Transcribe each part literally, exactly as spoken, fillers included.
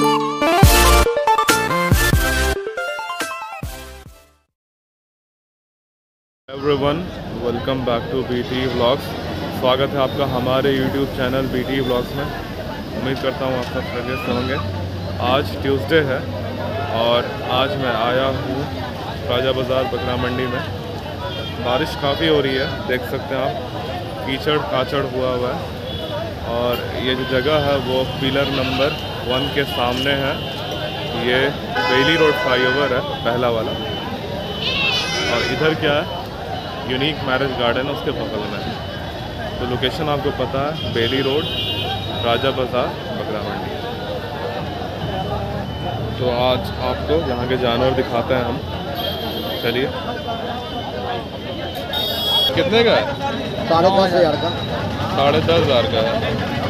Everyone, welcome back to BT vlogs. स्वागत है आपका हमारे यूट्यूब चैनल बीटी व्लॉग्स में। उम्मीद करता हूँ आप सब खैरियत से होंगे। आज ट्यूसडे है और आज मैं आया हूँ राजा बाज़ार बकरा मंडी में। बारिश काफ़ी हो रही है, देख सकते हैं आप, कीचड़ काचड़ हुआ हुआ है। और ये जो जगह है वो पिलर नंबर वन के सामने है। ये बेली रोड फ्लाईओवर है, पहला वाला। और इधर क्या है, यूनिक मैरिज गार्डन है, उसके बगल में। तो लोकेशन आपको पता है, बेली रोड, राजा बाज़ार, बकरा मंडी। तो आज आपको यहाँ के जानवर दिखाते हैं हम। चलिए। कितने का है? साढ़े दस हज़ार का। साढ़े दस हज़ार का है।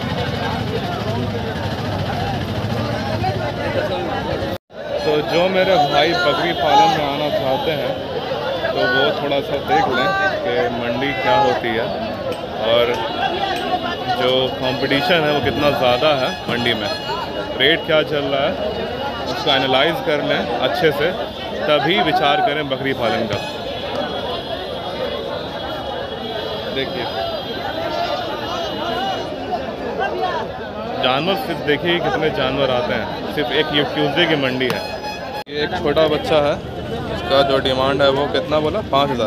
तो जो मेरे भाई बकरी पालन में आना चाहते हैं तो वो थोड़ा सा देख लें कि मंडी क्या होती है और जो कंपटीशन है वो कितना ज़्यादा है मंडी में, रेट क्या चल रहा है, उसको एनालाइज कर लें अच्छे से, तभी विचार करें बकरी पालन का। देखिए जानवर, सिर्फ देखिए कितने जानवर आते हैं। सिर्फ एक ये ट्यूसडे की मंडी है। ये एक छोटा बच्चा है, इसका जो डिमांड है वो कितना बोला? पाँच हज़ार।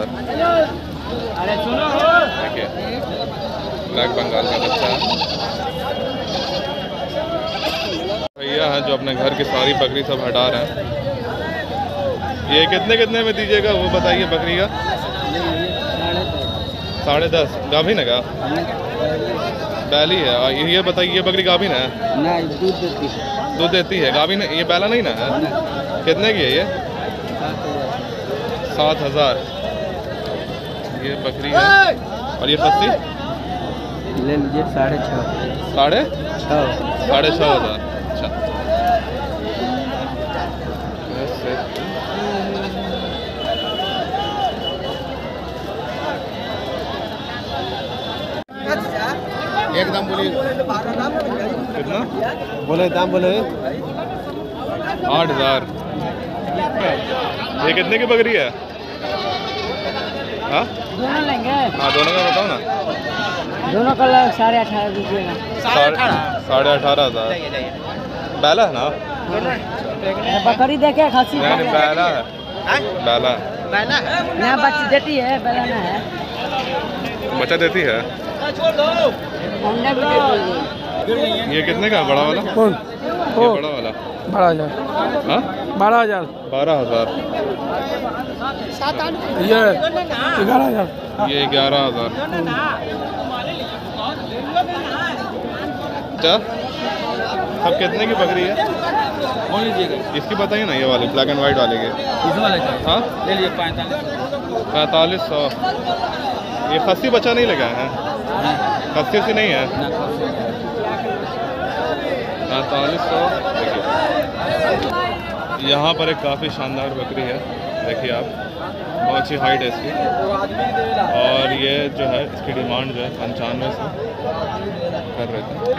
देखिए ब्लैक बंगाल का बच्चा है। भैया हैं जो अपने घर की सारी बकरी सब हटा रहे हैं। ये कितने कितने में दीजिएगा वो बताइए बकरी का? साढ़े दस। गाभिन है का? बैली है। ये बताइए ये बकरी गाभिन है? नहीं, दूध देती है। दूध देती है, गाभिन है। ये बैला नहीं ना है? कितने की है ये? सात हज़ार। ये बकरी है। और ये खस्सी ले लीजिए साढ़े छः। साढ़े छः साढ़े छः हज़ार। अच्छा, एकदम बोलिए कितना बोले, दाम बोले। आठ हज़ार। ये कितने की बकरी है? हाँ दोनों लेंगे। हाँ दोनों का बताओ ना। दोनों का लग साढ़े अठारह दीजिएगा। साढ़े अठारह हज़ार। बैला है ना? बकरी देखे खस्सी नहीं, बैला है। बैला बैला है। यहाँ बच्ची देती है, बैला ना है। बच्चा देती है। अंडा भी देती है। ये कितने का है बड़ा वाला? कौन? ये बड़ा वाला बारह हजार। हाँ बारह हजार। बारह हज़ार। ये ग्यारह हजार। ये ग्यारह हज़ार। अच्छा, सब कितने की बकरी है? कौन लीजिएगा? इसकी बताइए ना, ये वाले ब्लैक एंड वाइट वाले के। इस वाले का? हाँ ले लीजिए पैंतालीस। पैंतालीस सौ। ये खस्सी बच्चा नहीं लगा है? खस्सी से नहीं है। पैंतालीस सौ। देखिए यहाँ पर एक काफ़ी शानदार बकरी है, देखिए आप, बहुत अच्छी हाइट है इसकी। और ये जो है इसकी डिमांड जो है पंचानवे सौ कर रहे थे।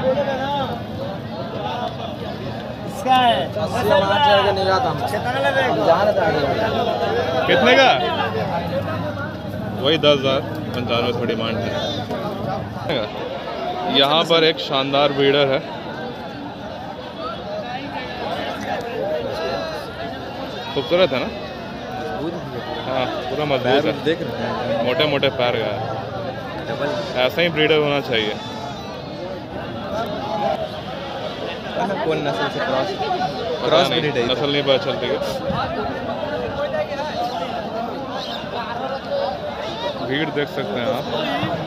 कितने का? वही दस हज़ार, पंचानवे सौ डिमांड है। यहाँ पर एक शानदार ब्रीडर है, खूबसूरत है ना? हाँ पूरा मजबूत है, देख रहे हैं, मोटे मोटे पैर का है। ऐसा ही ब्रीडर होना चाहिए। कौन नस्ल से क्रॉस क्रॉस ब्रीड है? नस्ल नहीं पता चलती है। भीड़ देख सकते हैं आप।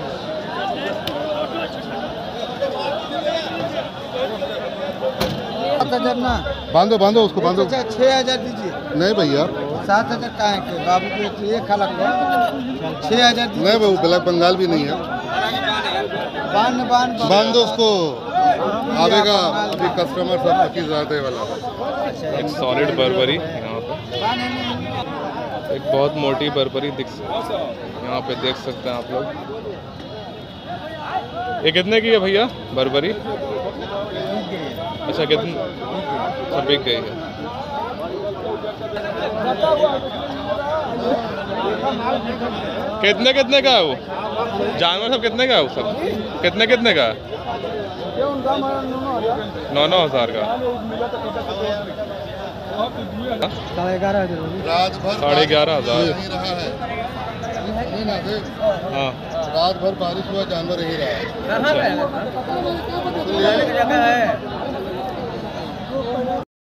ना बांधो बांधो उसको बांधो। छः हजार दीजिए। नहीं भैया, सात हजार का है के बाबू को ये खाला को छः हजार नहीं वो ब्लैक बंगाल भी नहीं है। बांध बांध बांध दो उसको, आवेगा अभी कस्टमर सब पच्चीस हज़ार वाला। एक सॉलिड बर्बरी यहाँ पे, एक बहुत मोटी बर्बरी दिख यहाँ पे देख सकते हैं आप लोग। ये कितने की है भैया बर्बरी? अच्छा कितनी सब बिक गई है। कितने कितने का है वो जानवर सब? कितने का है वो सब? कितने कितने का है? नौ नौ हजार का। साढ़े ग्यारह हजार। रात भर साढ़े ग्यारह हजार। यहीं रहा है। नहीं ना देख, हाँ रात भर बारिश हुआ, जानवर यहीं रहा है। कहाँ पे है? जगह है।